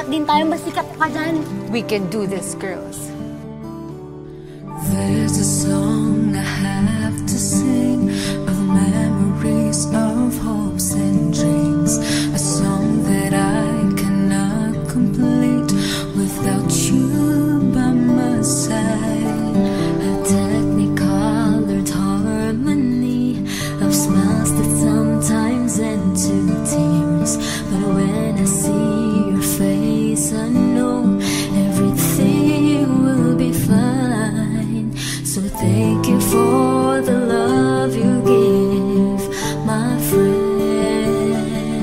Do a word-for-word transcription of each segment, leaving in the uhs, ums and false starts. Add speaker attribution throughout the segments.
Speaker 1: Lahat din tayo masikat pa dyan.
Speaker 2: We can do this, girls.
Speaker 3: There's a song I have to sing of memories of hopes and dreams. A song that I cannot complete without you by my side. A technicolored harmony of smiles that sometimes end to tears. But when I see your face, I know everything will be fine. So thank you for the love you give, my friend.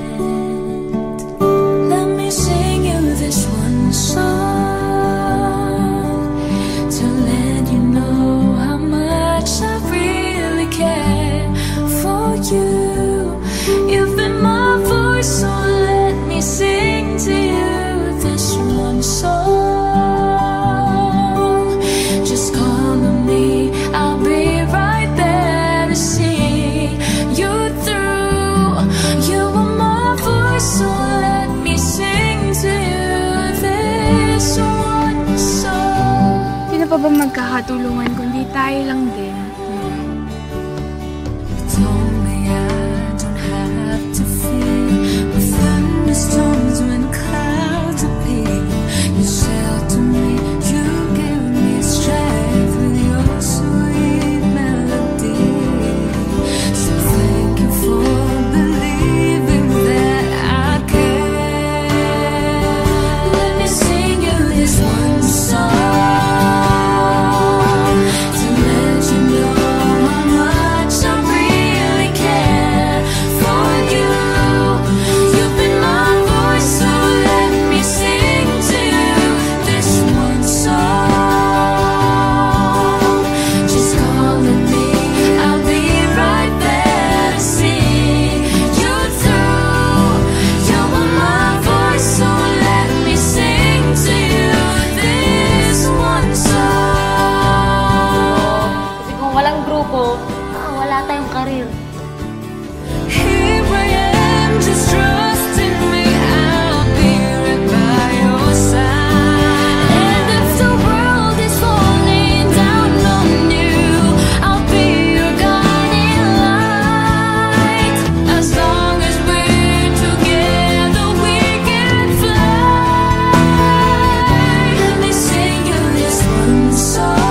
Speaker 3: Let me sing you this one song to let you know how much I really care for you. You've been my voice, so let me sing to you this one song.
Speaker 4: Pa ba magkakatulungan kundi tayo lang din?
Speaker 3: It's only I don't have to fear the thunderstorms when clouds appear. You shelter me, you give me strength with your sweet melody. So thank you for believing that I care. Let me sing you this one song.
Speaker 1: Wala tayong karir.
Speaker 3: Here I am, just trusting me, I'll be right by your side. And if the world is falling down on you, I'll be your guiding light. As long as we're together, we can fly. Let me sing you this one song.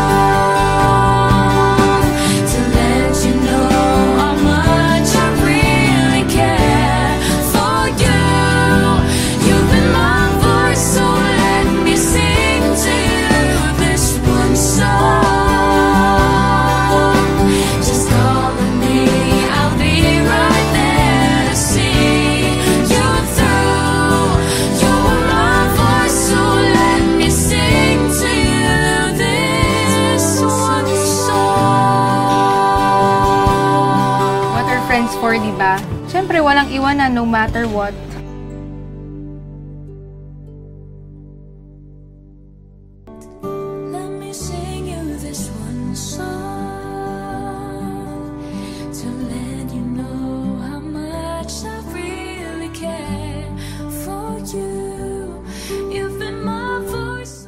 Speaker 4: Friends for, diba? Siyempre, walang iwanan no matter what.
Speaker 3: Let me sing you this one song to let you know how much I really care for you. You've been my voice.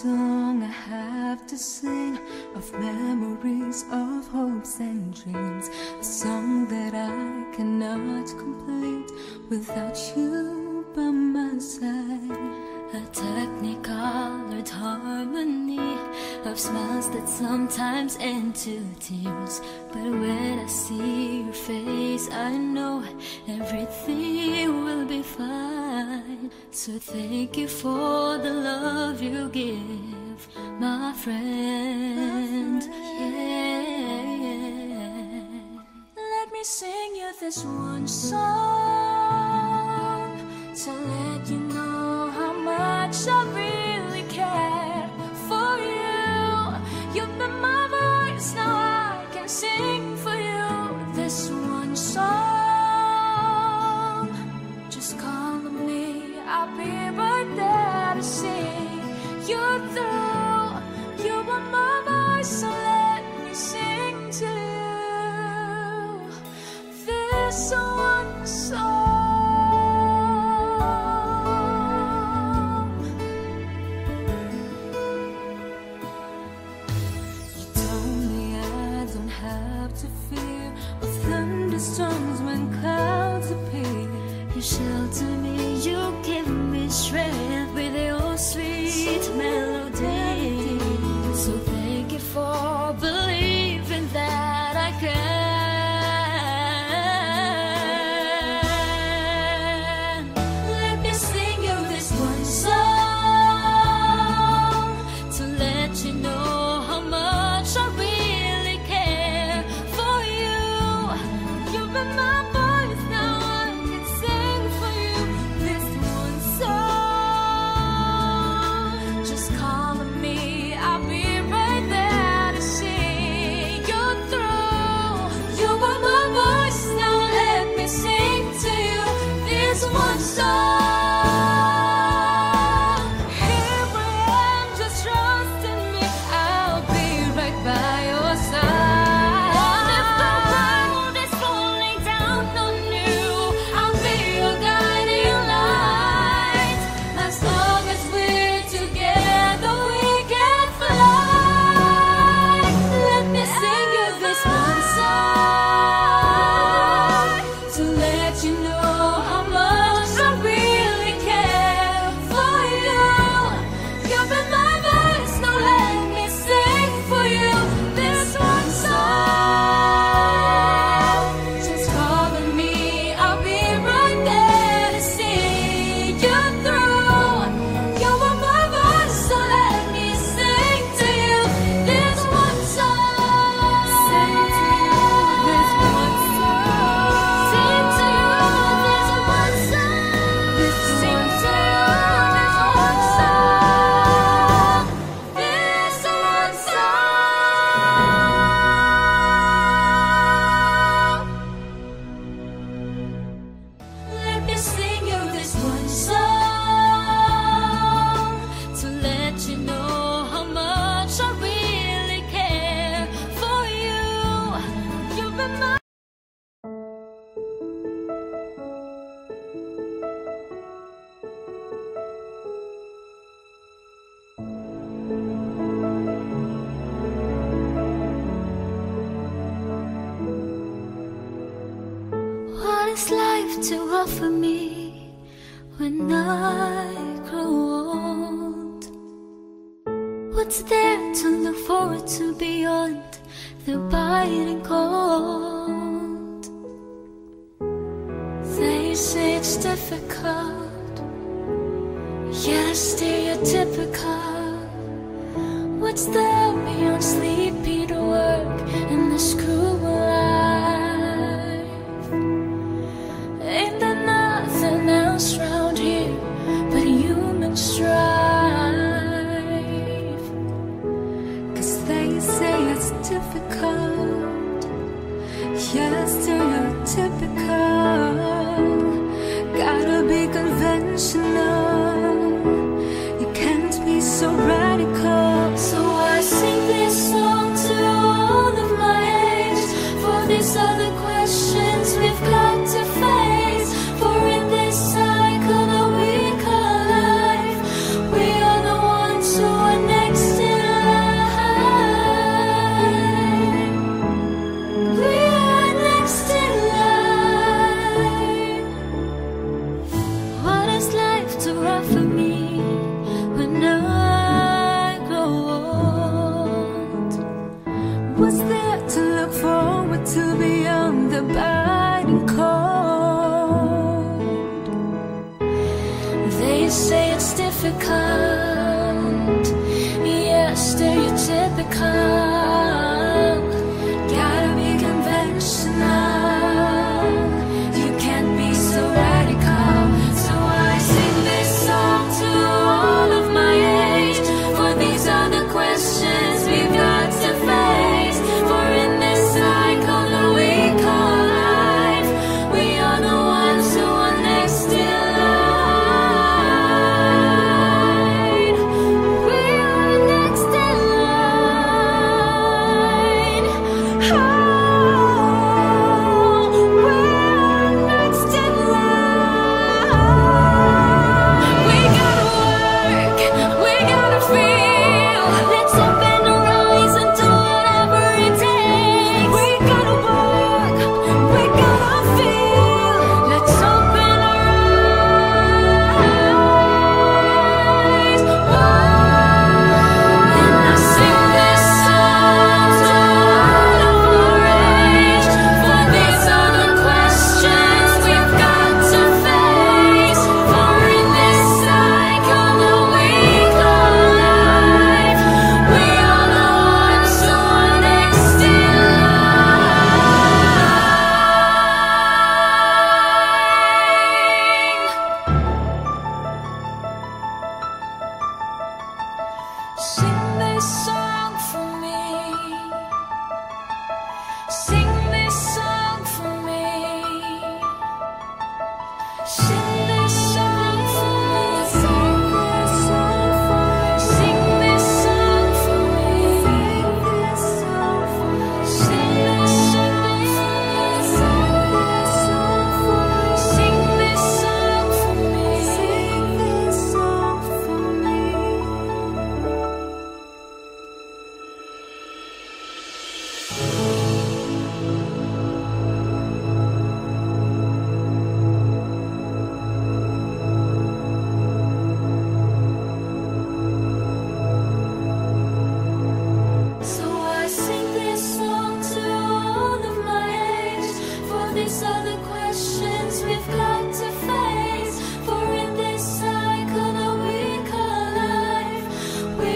Speaker 3: song I have to sing of memories, of hopes and dreams. A song that I cannot complete without you by my side. A technicolored harmony of smiles that sometimes end to tears. But when I see your face, I know everything will be fine. So thank you for the love you give, my friend. Yeah. Let me sing you this one song to let you know how much I really care for you. You've been my voice, now I can sing for you this one song. Just call on me, I'll be right there to see you through. You are my voice, so let me sing to you this one song. To fear of thunderstorms when clouds appear. You shelter me, you give me strength with your sweet melody. So thank you for believing that I can. Let me sing you this one song to let you know how much I really my voice, now I can sing for you this one song. Just call on me, I'll be right there to see you through. You are my voice, now let me sing to you this one song. Here I am, just trust in me, I'll be right by your side. What is life to offer me when I grow old? What's there to look forward to beyond the biting cold? They say it's difficult, yeah, stereotypical. What's there beyond sleepy to work in this cruel life? Ain't there nothing else round here but human strife? Cause they say it's difficult, yeah, stereotypical. Gotta be conventional, you can't be so radical. So I sing this song to all of my age, say it's difficult. Yeah, stereotypical. Gotta be conventional. You can't be so radical. So I sing this song to all of my age, for these are the questions we've got to face. For in this cycle that we call life, we are the ones who are next in line. We are next in line. Oh, we're next in line. We gotta work, we gotta feel. Let's open our eyes and do whatever it takes. We gotta work, we gotta feel. Let's open our eyes. And I sing this song to all of our age, for these are the questions we've got to face. For in this cycle that we call life, we are the ones who are next in line. Sing this song for me. Sing this song for me. Sing this song for me. Sing this song for me. Sing this song for me. Sing this song for me. Sing this song for me. Sing this song for me. So I sing this song to all of my age, for these are the questions we've got to face. For in this cycle that we call life, we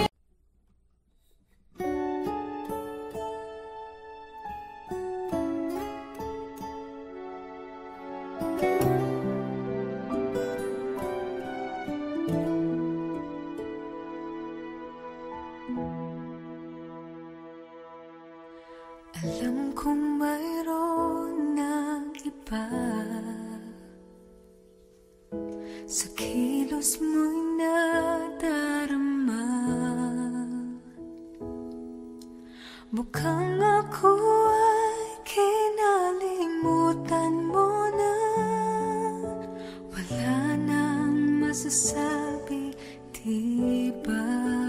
Speaker 3: alam kong mayroon ng iba sa kilos mo'y nadarama. Mukhang ako ay kinalimutan mo na. Wala nang masasabi, di ba?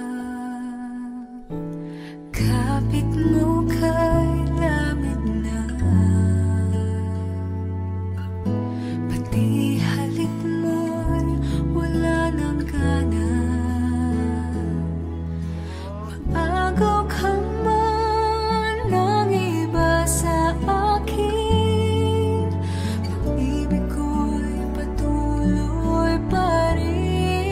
Speaker 3: Kapit mo kay lamig na, pati halik mo'y wala nang gana. Maagaw ka man ng iba sa akin, pag-ibig ko'y patuloy pa rin.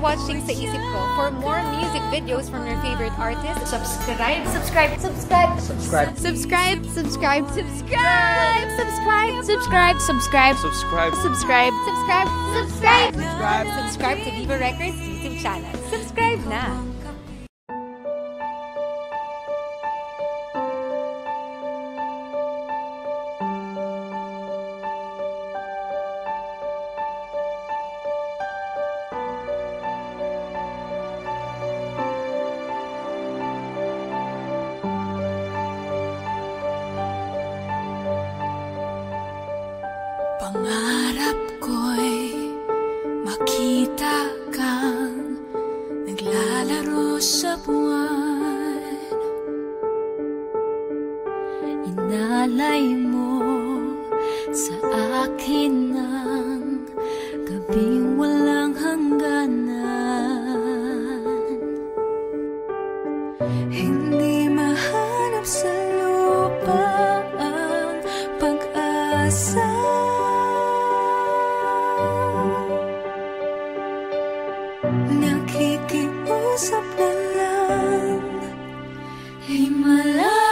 Speaker 2: watching Sa Isip Ko. For more music videos from your favorite artists,
Speaker 1: Subscribe, subscribe, subscribe,
Speaker 5: Subscribe.
Speaker 2: subscribe, subscribe, subscribe,
Speaker 1: subscribe, subscribe, subscribe,
Speaker 5: Subscribe.
Speaker 1: subscribe,
Speaker 2: subscribe, subscribe,
Speaker 1: subscribe.
Speaker 5: Subscribe.
Speaker 2: subscribe to Viva Records YouTube channel. Subscribe na!
Speaker 3: Pangarap ko'y makita kang naglalaro sa buwan. Inalay mo sa akin ng gabing walang hangganan. Hindi mahanap sa lupa ang pag-asa. Nakikiusap na lang, himala,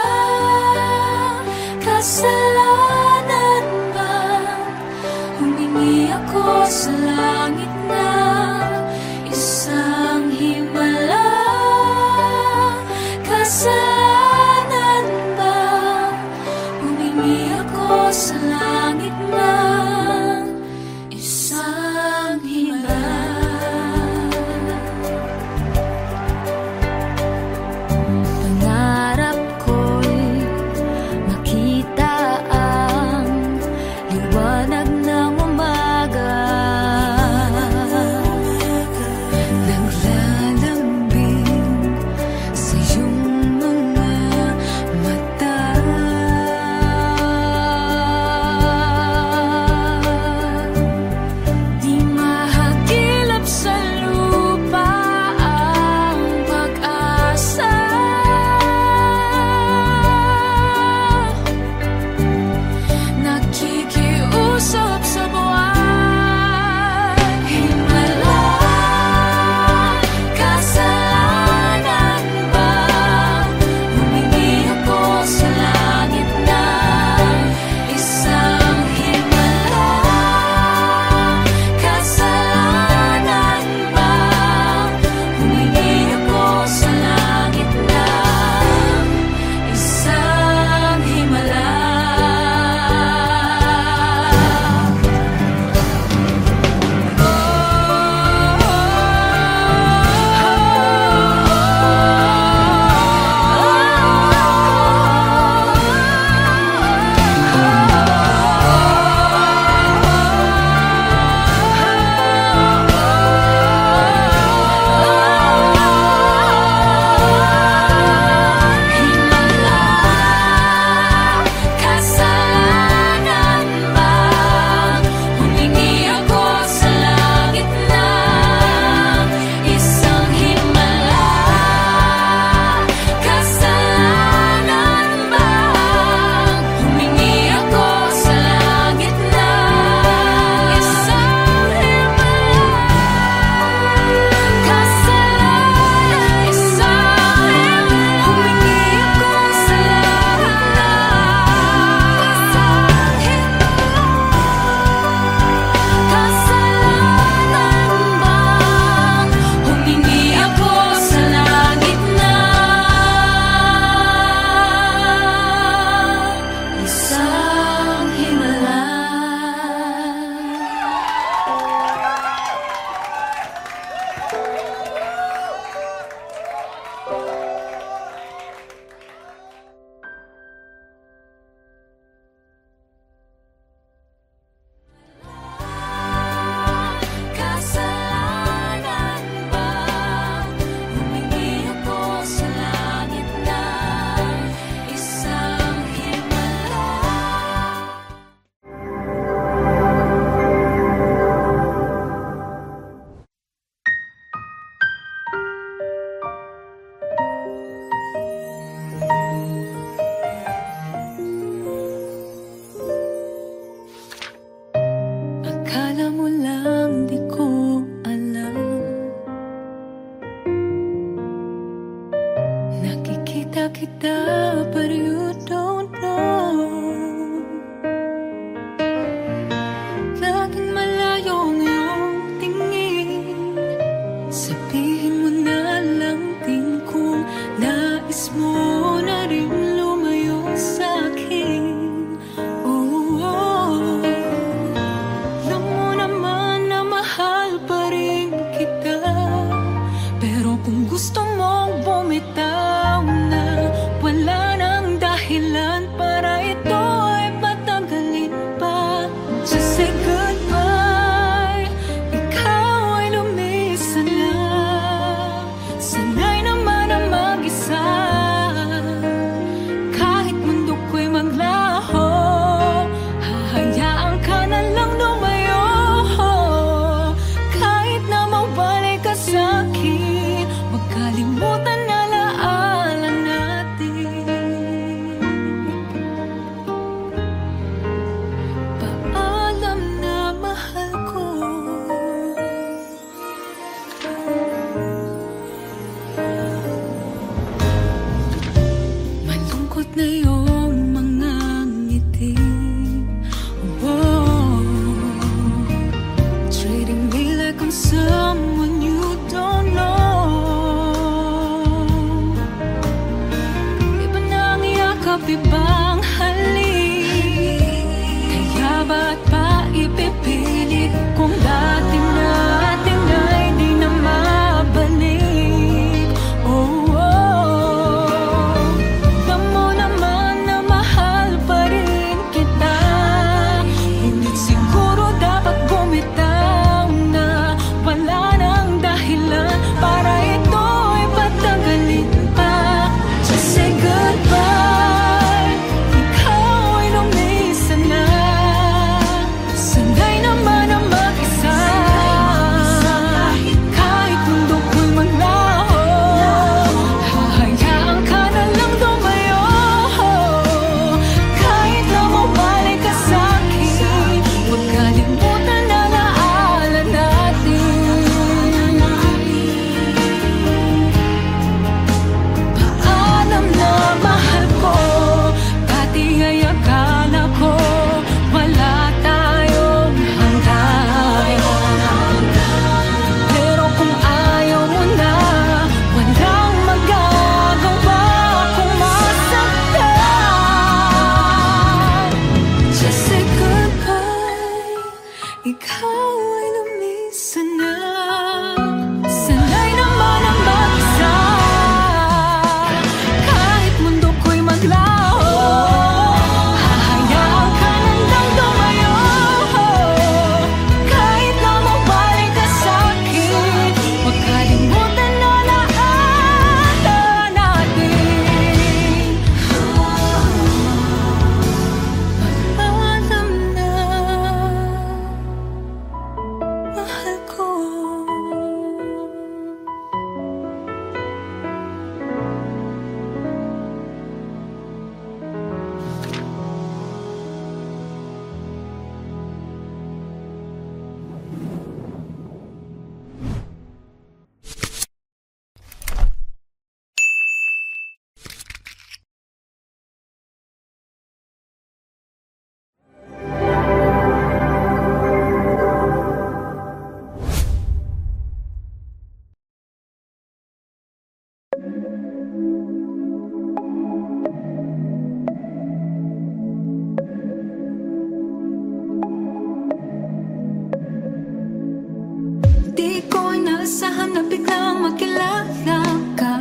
Speaker 3: kasalanan ba? Humingi ako sa langit na isang himala, kasalanan ba? Humingi ako sa langit na isang himala. Liwanag ng umaga, na iyong mga ngiti. Oh, treating me like I'm someone you don't know. Iba na ang yakap, ibang halik. Kaya ba't pa ipipilit kung dati natin ay di na mabalik? Oh, oh, damo naman na mahal pa rin kita. Ngunit siguro dapat bumitaw na. Wala nang dahilan para ito ay patagalin pa. Just say goodbye. Ikaw ay lumisa na. Sanay naman ang mag-isa. Kahit mundo ko'y maglaho, hahayaan ka na lang lumayo. Kahit na mabalik ka sa'kin, huwag kalimutan na alaala natin. Paalam na mahal ko, dati ay akala ko wala tayong hanggan. Pero kung ayaw mo na, walang magagawa kung masaktan. Just say goodbye. Ikaw ay lumisa na. Sanay naman ang mag-isa. Kahit mundo ko'y maglaho, hahayaan ka na lang lumayo. Kahit na mabalik ka sa'kin, huwag kalimutan na alaala natin. Alam na, mahal ko. Di ko inaasahan na biglang makilala ka.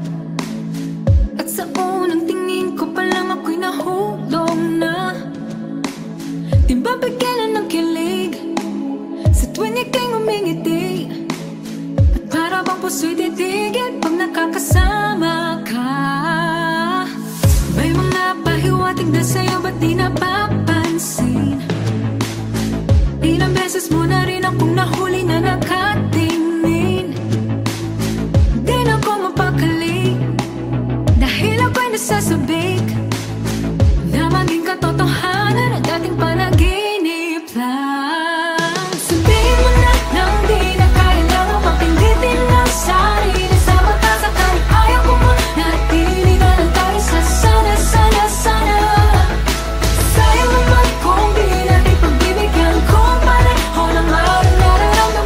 Speaker 3: At sa unang tingin ko pa lang ako'y nahulog na. Di ba bigyan ng kilig sa tuwing ika'y ngumingiti? At para bang puso'y titigil pag nakakasama ka? May mga pahiwatig na sa'yo, ba't di napapansin? Ilang beses mo na rin akong nahuli na nakatingin. Di na ako mapakali, dahil ako'y nasasabik na maging katotohanan ang dating panaginip lang. Sabihin mo na nang di na kailangan mapinditin ang sarili sa batas. At kahit ayaw ko mo, natili na lang tayo sa sana, sana, sana. Sayang naman kung di natin pagbibigyan kung pareho ng nararamdaman.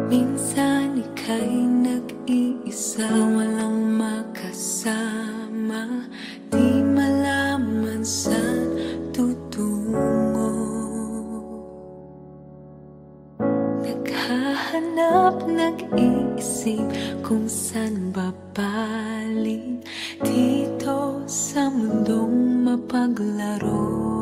Speaker 3: Minsan ika'y nag-iisa, walang makasama, di malaman saan tutungo. Naghahanap, nag-iisip kung saan babalik dito sa mundong mapaglaro.